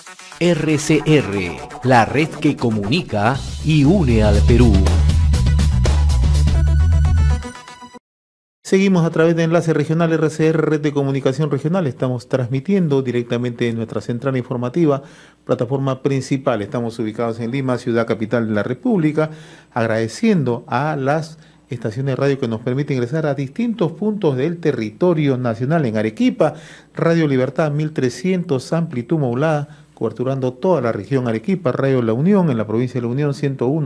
RCR, la red que comunica y une al Perú. Seguimos a través de Enlace Regional RCR, Red de Comunicación Regional. Estamos transmitiendo directamente en nuestra central informativa, plataforma principal. Estamos ubicados en Lima, ciudad capital de la República, agradeciendo a las estaciones de radio que nos permiten ingresar a distintos puntos del territorio nacional. En Arequipa, Radio Libertad 1300, amplitud modulada, coberturando toda la región Arequipa. Radio La Unión, en la provincia de La Unión,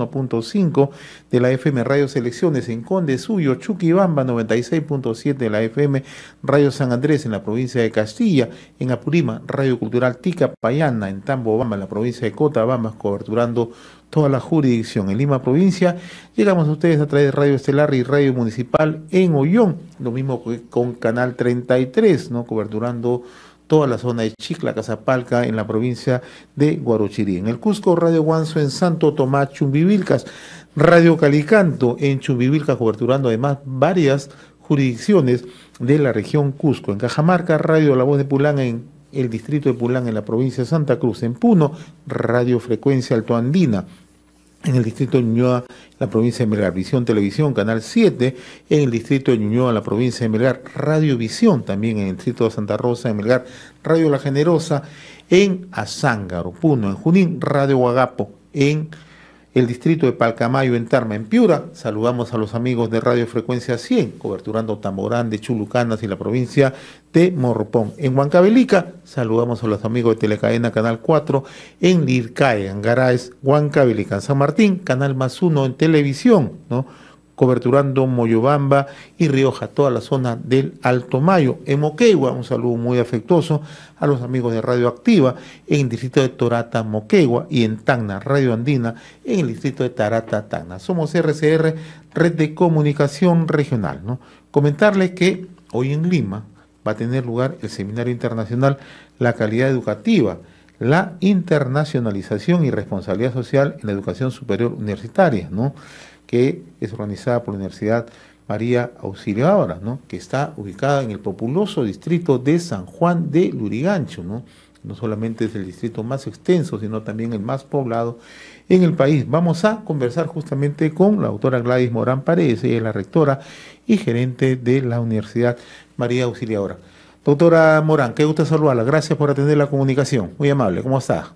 101.5 de la FM. Radio Selecciones en Conde Suyo, Chuquibamba, 96.7 de la FM. Radio San Andrés, en la provincia de Castilla. En Apurima, Radio Cultural Tica Payana, en Tambobamba, en la provincia de Cotabamba, coberturando toda la jurisdicción. En Lima provincia, llegamos a ustedes a través de Radio Estelar y Radio Municipal en Ollón. Lo mismo con Canal 33, ¿no? Coberturando toda la zona de Chicla, Casapalca, en la provincia de Guarochirí. En el Cusco, Radio Guanzo en Santo Tomás, Chumbivilcas. Radio Calicanto en Chumbivilcas, coberturando además varias jurisdicciones de la región Cusco. En Cajamarca, Radio La Voz de Pulán en el distrito de Pulán, en la provincia de Santa Cruz. En Puno, Radio Frecuencia Altoandina, en el distrito de Ñuñoa, la provincia de Melgar. Visión Televisión, Canal 7, en el distrito de Ñuñoa, la provincia de Melgar. Radio Visión, también en el distrito de Santa Rosa de Melgar. Radio La Generosa, en Azángaro, Puno. En Junín, Radio Huagapo, en el distrito de Palcamayo, en Tarma. En Piura, saludamos a los amigos de Radio Frecuencia 100, coberturando Tamborán de Chulucanas y la provincia de Morropón. En Huancavelica, saludamos a los amigos de Telecadena Canal 4, en Lircae, en Garaes, Huancavelica. En San Martín, Canal +1 en televisión, ¿no? Coberturando Moyobamba y Rioja, toda la zona del Alto Mayo. En Moquegua, un saludo muy afectuoso a los amigos de Radio Activa, en el distrito de Torata, Moquegua, y en Tacna, Radio Andina, en el distrito de Tarata, Tacna. Somos RCR, Red de Comunicación Regional, ¿no? Comentarles que hoy en Lima va a tener lugar el Seminario Internacional La Calidad Educativa, la internacionalización y responsabilidad social en la educación superior universitaria, ¿no? Que es organizada por la Universidad María Auxiliadora, ¿no? Que está ubicada en el populoso distrito de San Juan de Lurigancho, ¿no? No solamente es el distrito más extenso, sino también el más poblado en el país. Vamos a conversar justamente con la doctora Gladys Morán Paredes, ella es la rectora y gerente de la Universidad María Auxiliadora. Doctora Morán, qué gusto saludarla, gracias por atender la comunicación, muy amable, ¿cómo está?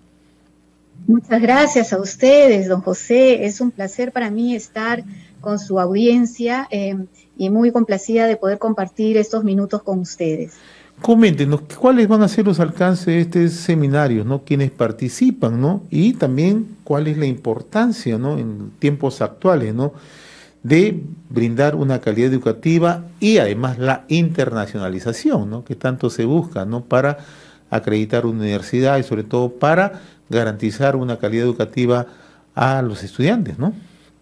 Muchas gracias a ustedes, don José. Es un placer para mí estar con su audiencia y muy complacida de poder compartir estos minutos con ustedes. Coméntenos, ¿cuáles van a ser los alcances de este seminario, ¿no? Quienes participan, ¿no? Y también, ¿cuál es la importancia, ¿no? En tiempos actuales, ¿no? De brindar una calidad educativa y además la internacionalización, ¿no? Que tanto se busca, ¿no? Para acreditar una universidad y sobre todo para garantizar una calidad educativa a los estudiantes, ¿no?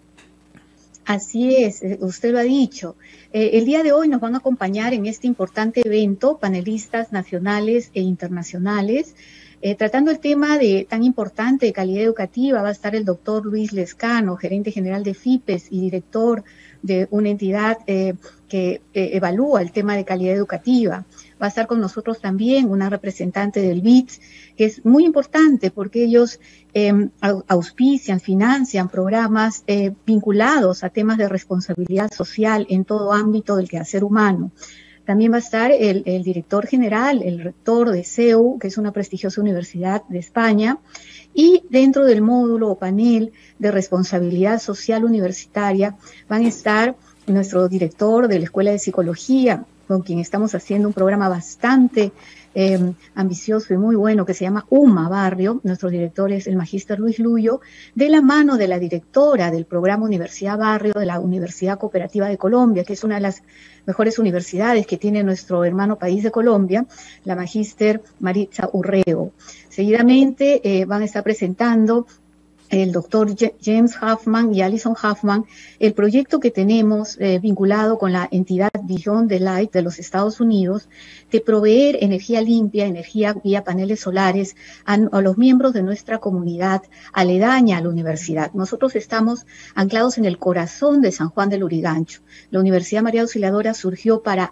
Así es, usted lo ha dicho. El día de hoy nos van a acompañar en este importante evento panelistas nacionales e internacionales. Tratando el tema tan importante de calidad educativa, va a estar el doctor Luis Lescano, gerente general de FIPES y director de una entidad que evalúa el tema de calidad educativa. Va a estar con nosotros también una representante del BITS, que es muy importante porque ellos auspician, financian programas vinculados a temas de responsabilidad social en todo ámbito del quehacer humano. También va a estar el director general, el rector de CEU, que es una prestigiosa universidad de España, y dentro del módulo o panel de responsabilidad social universitaria van a estar nuestro director de la Escuela de Psicología, con quien estamos haciendo un programa bastante ambicioso y muy bueno que se llama UMA Barrio. Nuestro director es el magíster Luis Luyo, de la mano de la directora del programa Universidad Barrio de la Universidad Cooperativa de Colombia, que es una de las mejores universidades que tiene nuestro hermano país de Colombia, la magíster Maritza Urrego. Seguidamente van a estar presentando el doctor James Huffman y Alison Huffman, el proyecto que tenemos vinculado con la entidad Beyond the Light de los Estados Unidos, de proveer energía limpia, energía vía paneles solares a los miembros de nuestra comunidad aledaña a la universidad. Nosotros estamos anclados en el corazón de San Juan de Lurigancho. La Universidad María Auxiliadora surgió para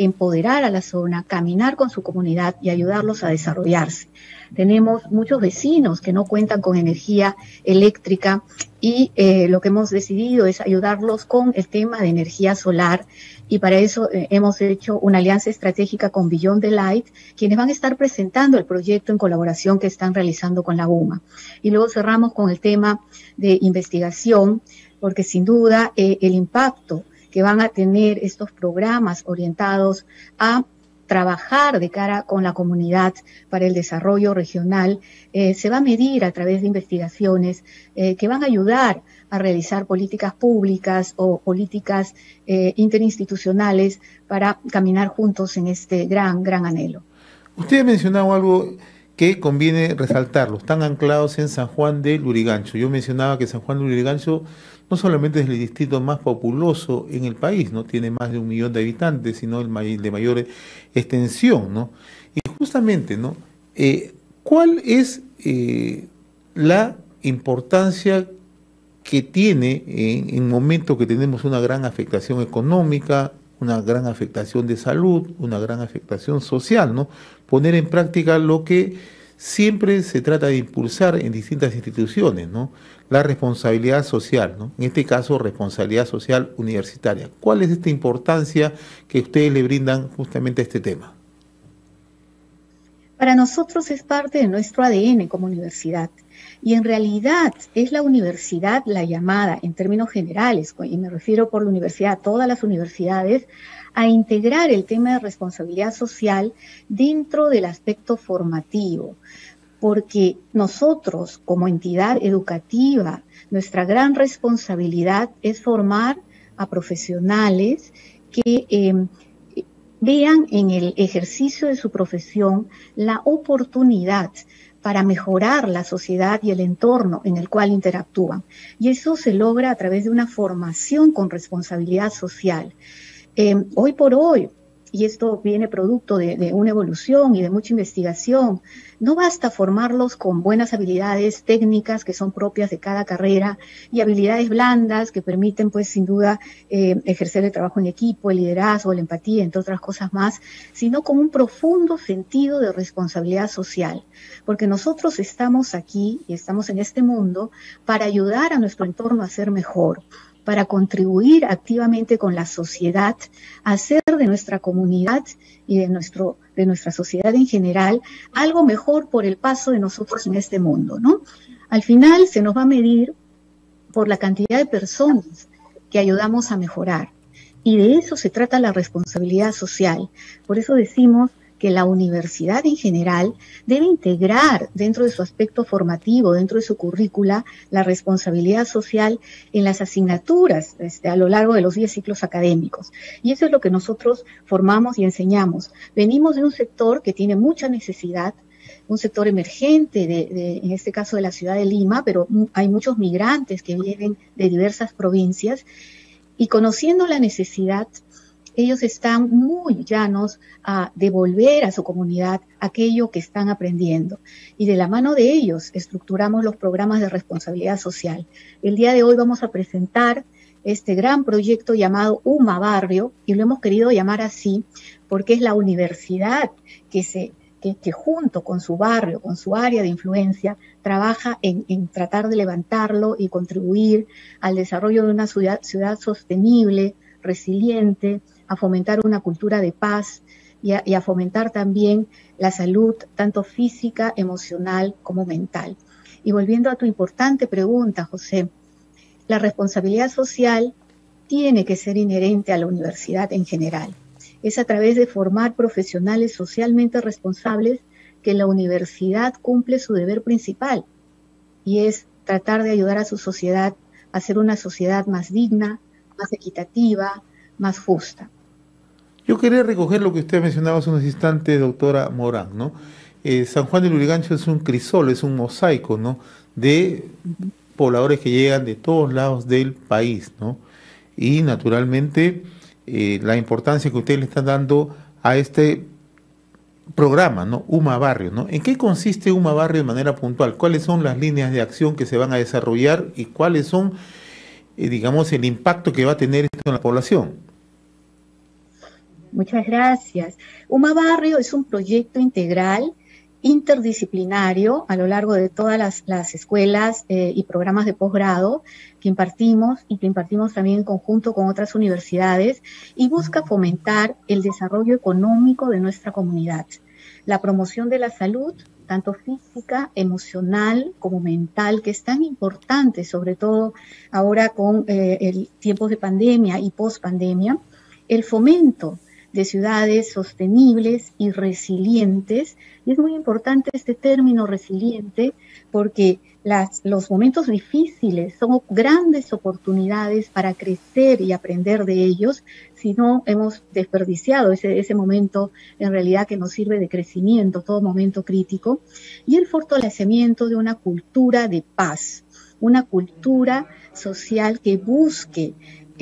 empoderar a la zona, caminar con su comunidad y ayudarlos a desarrollarse. Tenemos muchos vecinos que no cuentan con energía eléctrica y lo que hemos decidido es ayudarlos con el tema de energía solar, y para eso hemos hecho una alianza estratégica con Beyond the Light, quienes van a estar presentando el proyecto en colaboración que están realizando con la UMA. Y luego cerramos con el tema de investigación, porque sin duda el impacto que van a tener estos programas orientados a trabajar de cara con la comunidad para el desarrollo regional se va a medir a través de investigaciones que van a ayudar a realizar políticas públicas o políticas interinstitucionales para caminar juntos en este gran anhelo. Usted ha mencionado algo que conviene resaltarlo, están anclados en San Juan de Lurigancho. Yo mencionaba que San Juan de Lurigancho no solamente es el distrito más populoso en el país, no tiene más de 1 millón de habitantes, sino el de mayor extensión, ¿no? Y justamente, ¿no? ¿Cuál es la importancia que tiene en momentos que tenemos una gran afectación económica, una gran afectación de salud, una gran afectación social, ¿no? Poner en práctica lo que siempre se trata de impulsar en distintas instituciones, ¿no? La responsabilidad social, ¿no? En este caso, responsabilidad social universitaria. ¿Cuál es esta importancia que ustedes le brindan justamente a este tema? Para nosotros es parte de nuestro ADN como universidad. Y en realidad es la universidad la llamada, en términos generales, y me refiero por la universidad a todas las universidades, a integrar el tema de responsabilidad social dentro del aspecto formativo. Porque nosotros, como entidad educativa, nuestra gran responsabilidad es formar a profesionales que vean en el ejercicio de su profesión la oportunidad para mejorar la sociedad y el entorno en el cual interactúan. Y eso se logra a través de una formación con responsabilidad social. Hoy por hoy, y esto viene producto de una evolución y de mucha investigación, no basta formarlos con buenas habilidades técnicas que son propias de cada carrera y habilidades blandas que permiten, pues, sin duda, ejercer el trabajo en equipo, el liderazgo, la empatía, entre otras cosas más, sino con un profundo sentido de responsabilidad social. Porque nosotros estamos aquí y estamos en este mundo para ayudar a nuestro entorno a ser mejor, para contribuir activamente con la sociedad, a hacer de nuestra comunidad y de nuestra sociedad en general algo mejor por el paso de nosotros en este mundo, ¿no? Al final se nos va a medir por la cantidad de personas que ayudamos a mejorar. Y de eso se trata la responsabilidad social. Por eso decimos que la universidad en general debe integrar dentro de su aspecto formativo, dentro de su currícula, la responsabilidad social en las asignaturas a lo largo de los 10 ciclos académicos. Y eso es lo que nosotros formamos y enseñamos. Venimos de un sector que tiene mucha necesidad, un sector emergente, en este caso de la ciudad de Lima, pero hay muchos migrantes que vienen de diversas provincias, y conociendo la necesidad, ellos están muy llanos a devolver a su comunidad aquello que están aprendiendo. Y de la mano de ellos estructuramos los programas de responsabilidad social. El día de hoy vamos a presentar este gran proyecto llamado UMA Barrio, y lo hemos querido llamar así porque es la universidad que junto con su barrio, con su área de influencia, trabaja en tratar de levantarlo y contribuir al desarrollo de una ciudad sostenible, resiliente, a fomentar una cultura de paz y a fomentar también la salud, tanto física, emocional como mental. Y volviendo a tu importante pregunta, José, la responsabilidad social tiene que ser inherente a la universidad en general. Es a través de formar profesionales socialmente responsables que la universidad cumple su deber principal, y es tratar de ayudar a su sociedad a ser una sociedad más digna, más equitativa, más justa. Yo quería recoger lo que usted mencionaba hace unos instantes, doctora Morán, ¿no? San Juan de Lurigancho es un crisol, es un mosaico, ¿no?, de pobladores que llegan de todos lados del país, ¿no? Y naturalmente la importancia que ustedes le están dando a este programa, ¿no?, UMA Barrio, ¿no? ¿En qué consiste UMA Barrio de manera puntual? ¿Cuáles son las líneas de acción que se van a desarrollar y cuáles son, digamos, el impacto que va a tener esto en la población? Muchas gracias. UMA Barrio es un proyecto integral, interdisciplinario, a lo largo de todas las escuelas y programas de posgrado que impartimos y que impartimos también en conjunto con otras universidades, y busca fomentar el desarrollo económico de nuestra comunidad, la promoción de la salud, tanto física, emocional como mental, que es tan importante, sobre todo ahora con el tiempos de pandemia y post-pandemia, el fomento de ciudades sostenibles y resilientes. Y es muy importante este término resiliente porque los momentos difíciles son grandes oportunidades para crecer y aprender de ellos, si no hemos desperdiciado ese momento en realidad que nos sirve de crecimiento, todo momento crítico, y el fortalecimiento de una cultura de paz, una cultura social que busque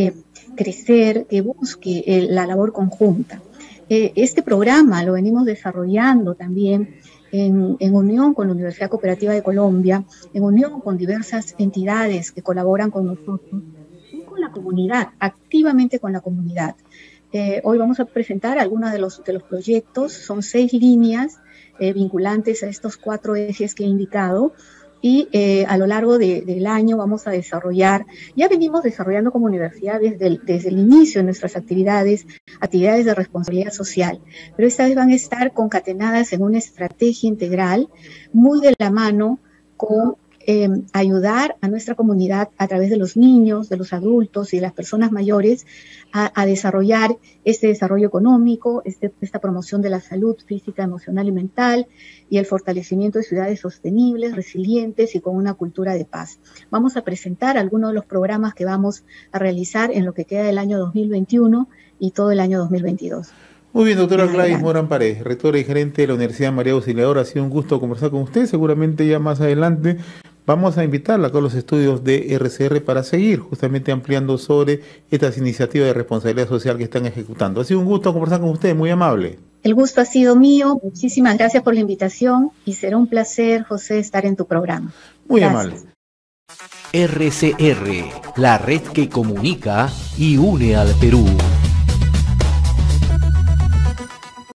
crecer, que busque la labor conjunta. Este programa lo venimos desarrollando también en unión con la Universidad Cooperativa de Colombia, en unión con diversas entidades que colaboran con nosotros y con la comunidad, activamente con la comunidad. Hoy vamos a presentar algunos de los proyectos. Son 6 líneas vinculantes a estos 4 ejes que he indicado, y a lo largo del año vamos a desarrollar, ya venimos desarrollando como universidad desde el inicio de nuestras actividades de responsabilidad social, pero esta vez van a estar concatenadas en una estrategia integral muy de la mano con ayudar a nuestra comunidad a través de los niños, de los adultos y de las personas mayores a desarrollar este desarrollo económico, esta promoción de la salud física, emocional y mental, y el fortalecimiento de ciudades sostenibles, resilientes y con una cultura de paz. Vamos a presentar algunos de los programas que vamos a realizar en lo que queda del año 2021 y todo el año 2022. Muy bien, doctora Gladys Morán Paredes, rectora y gerente de la Universidad María Auxiliadora. Ha sido un gusto conversar con usted. Seguramente ya más adelante vamos a invitarla acá a los estudios de RCR para seguir justamente ampliando sobre estas iniciativas de responsabilidad social que están ejecutando. Ha sido un gusto conversar con usted, muy amable. El gusto ha sido mío. Muchísimas gracias por la invitación y será un placer, José, estar en tu programa. Muy Gracias. amable. RCR, la red que comunica y une al Perú.